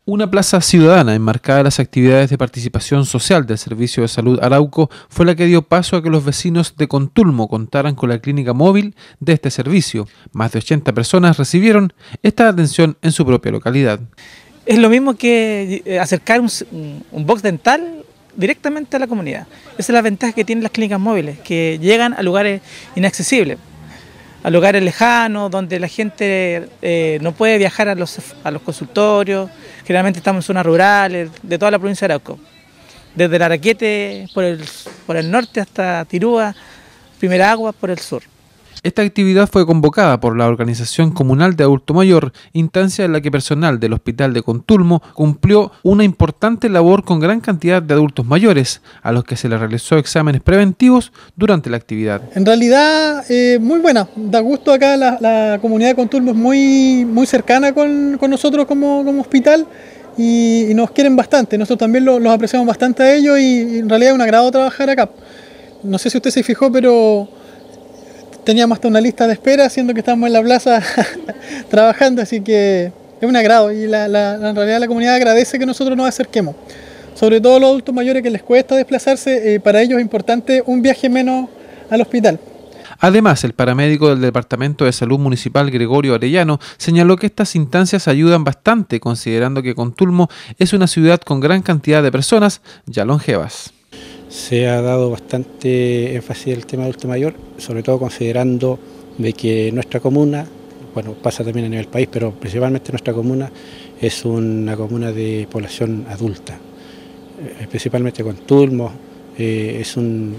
Una plaza ciudadana enmarcada en las actividades de participación social del Servicio de Salud Arauco fue la que dio paso a que los vecinos de Contulmo contaran con la clínica móvil de este servicio. Más de 80 personas recibieron esta atención en su propia localidad. Es lo mismo que acercar un box dental directamente a la comunidad. Esa es la ventaja que tienen las clínicas móviles, que llegan a lugares inaccesibles, a lugares lejanos, donde la gente no puede viajar a los consultorios. Generalmente estamos en zonas rurales de toda la provincia de Arauco, desde el Araquete por el norte hasta Tirúa, Primera Agua por el sur. Esta actividad fue convocada por la Organización Comunal de Adulto Mayor, instancia en la que personal del Hospital de Contulmo cumplió una importante labor con gran cantidad de adultos mayores, a los que se les realizó exámenes preventivos durante la actividad. En realidad, muy buena. Da gusto acá, la comunidad de Contulmo es muy cercana con nosotros como hospital y nos quieren bastante. Nosotros también los apreciamos bastante a ellos y en realidad es un agrado trabajar acá. No sé si usted se fijó, pero teníamos hasta una lista de espera, siendo que estamos en la plaza trabajando, así que es un agrado y en realidad la comunidad agradece que nosotros nos acerquemos. Sobre todo los adultos mayores que les cuesta desplazarse, para ellos es importante un viaje menos al hospital. Además, el paramédico del Departamento de Salud Municipal, Gregorio Arellano, señaló que estas instancias ayudan bastante, considerando que Contulmo es una ciudad con gran cantidad de personas ya longevas. Se ha dado bastante énfasis al tema de adulto mayor, sobre todo considerando de que nuestra comuna, bueno, pasa también a nivel país, pero principalmente nuestra comuna es una comuna de población adulta, principalmente Contulmo, es un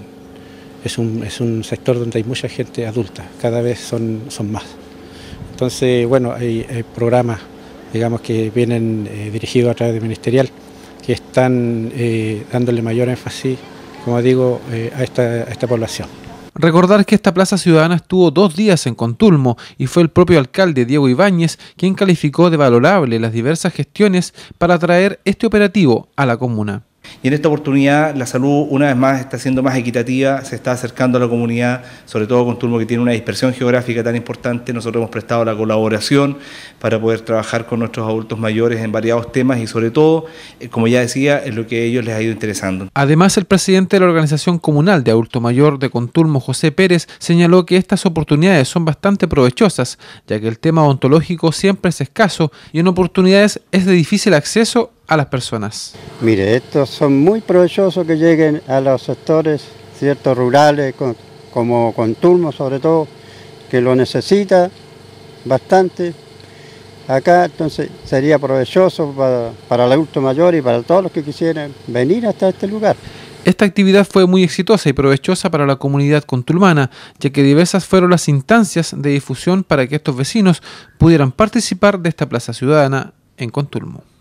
sector donde hay mucha gente adulta, cada vez son más. Entonces, bueno, hay programas, digamos, que vienen dirigidos a través del ministerial, que están dándole mayor énfasis, como digo, a esta población. Recordar que esta plaza ciudadana estuvo 2 días en Contulmo y fue el propio alcalde Diego Ibáñez quien calificó de valorable las diversas gestiones para traer este operativo a la comuna. Y en esta oportunidad la salud una vez más está siendo más equitativa, se está acercando a la comunidad, sobre todo Contulmo que tiene una dispersión geográfica tan importante. Nosotros hemos prestado la colaboración para poder trabajar con nuestros adultos mayores en variados temas y sobre todo, como ya decía, es lo que a ellos les ha ido interesando. Además, el presidente de la Organización Comunal de Adulto Mayor de Contulmo, José Pérez, señaló que estas oportunidades son bastante provechosas, ya que el tema odontológico siempre es escaso y en oportunidades es de difícil acceso a las personas. Mire, estos son muy provechosos que lleguen a los sectores ciertos rurales, como Contulmo sobre todo, que lo necesita bastante acá, entonces sería provechoso para el adulto mayor y para todos los que quisieran venir hasta este lugar. Esta actividad fue muy exitosa y provechosa para la comunidad contulmana, ya que diversas fueron las instancias de difusión para que estos vecinos pudieran participar de esta plaza ciudadana en Contulmo.